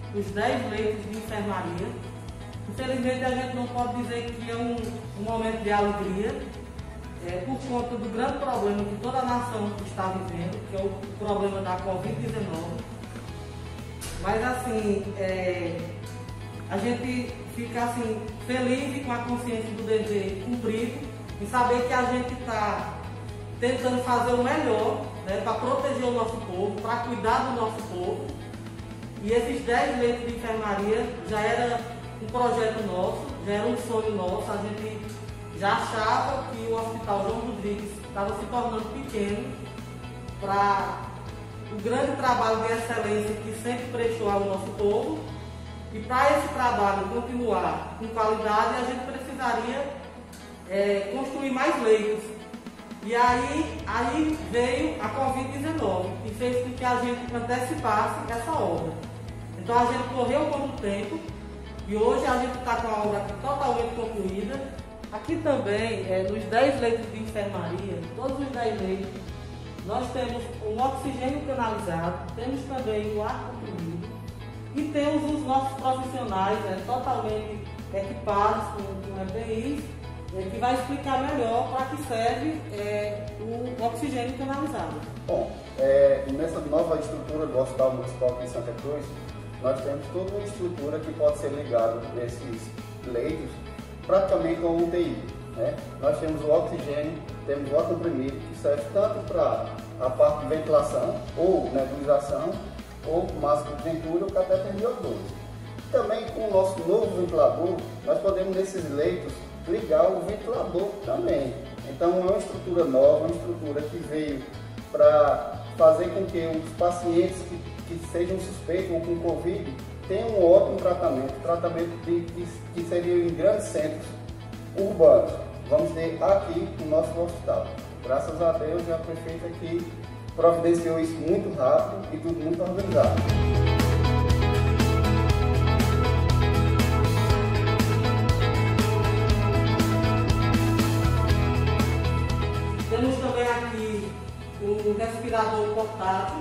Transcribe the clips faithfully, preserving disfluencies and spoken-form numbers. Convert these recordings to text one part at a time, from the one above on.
os dez leitos de enfermaria. Infelizmente a gente não pode dizer que é um, um momento de alegria, é, por conta do grande problema que toda a nação está vivendo, que é o problema da covid dezenove. Mas assim, é, a gente fica assim, feliz e com a consciência do dever cumprido, em saber que a gente está tentando fazer o melhor, né, para proteger o nosso povo, para cuidar do nosso povo. E esses dez leitos de enfermaria já era um projeto nosso, já era um sonho nosso. A gente já achava que o Hospital João Rodrigues estava se tornando pequeno para o grande trabalho de excelência que sempre prestou ao nosso povo. E para esse trabalho continuar com qualidade, a gente precisaria é, construir mais leitos. E aí, aí veio a covid dezenove e fez com que a gente antecipasse essa obra. Então a gente correu contra o tempo e hoje a gente está com a obra aqui totalmente concluída. Aqui também, é, nos dez leitos de enfermaria, todos os dez leitos, nós temos o oxigênio canalizado, temos também o ar comprimido e temos os nossos profissionais é, totalmente equipados com, com E P Is, é, que vai explicar melhor para que serve é, o oxigênio canalizado. Bom, é, nessa nova estrutura do Hospital Municipal aqui em Santa Cruz, nós temos toda uma estrutura que pode ser ligada nesses leitos praticamente a uma U T I. Né? Nós temos o oxigênio, temos o ar comprimido, que serve tanto para a parte de ventilação, ou nebulização, ou máscara de ventura, ou catéter de O dois. Também com o nosso novo ventilador, nós podemos nesses leitos ligar o ventilador também. Então é uma estrutura nova, uma estrutura que veio para fazer com que os pacientes que, que sejam suspeitos ou com Covid tenham um ótimo tratamento, tratamento de, que, que seria em grandes centros urbanos. Vamos ter aqui no nosso hospital. Graças a Deus, a prefeita aqui providenciou isso muito rápido e tudo muito organizado. Temos também aqui um respirador portátil,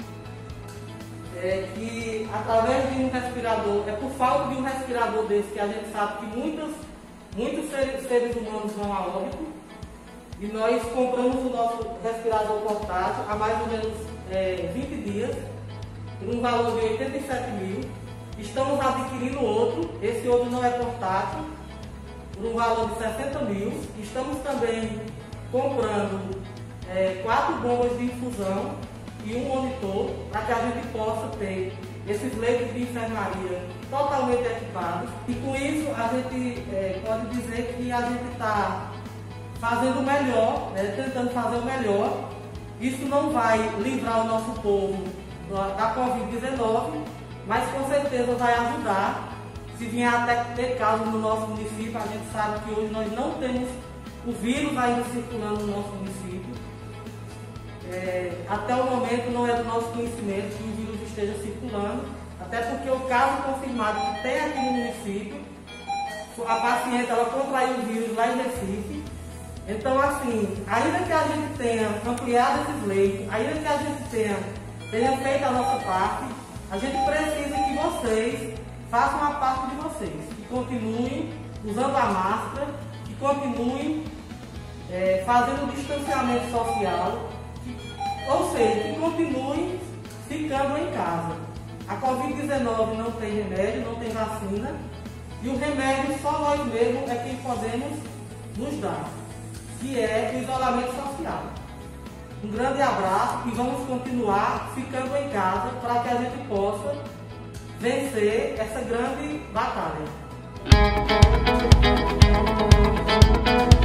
é, que através de um respirador, é por falta de um respirador desse que a gente sabe que muitos, muitos seres, seres humanos vão a óbito, e nós compramos o nosso respirador portátil há mais ou menos é, vinte dias, por um valor de oitenta e sete mil. Estamos adquirindo outro, esse outro não é portátil, por um valor de sessenta mil. Estamos também comprando é, quatro bombas de infusão e um monitor para que a gente possa ter esses leitos de enfermaria totalmente equipados. E com isso a gente é, pode dizer que a gente está fazendo o melhor, né, tentando fazer o melhor. Isso não vai livrar o nosso povo da covid dezenove, mas com certeza vai ajudar. Se vier até ter casos no nosso município, a gente sabe que hoje nós não temos o vírus ainda circulando no nosso município. É, até o momento não é do nosso conhecimento que o vírus esteja circulando, até porque o caso confirmado que tem aqui no município, a paciente ela contraiu o vírus lá em Recife. Então assim, ainda que a gente tenha ampliado esses leitos, ainda que a gente tenha, tenha feito a nossa parte, a gente precisa que vocês façam a parte de vocês, que continuem usando a máscara, que continuem é, fazendo o distanciamento social, que, ou seja, que continuem ficando em casa. A covid dezenove não tem remédio, não tem vacina, e o remédio só nós mesmos é quem podemos nos dar, que é o isolamento social. Um grande abraço e vamos continuar ficando em casa para que a gente possa vencer essa grande batalha.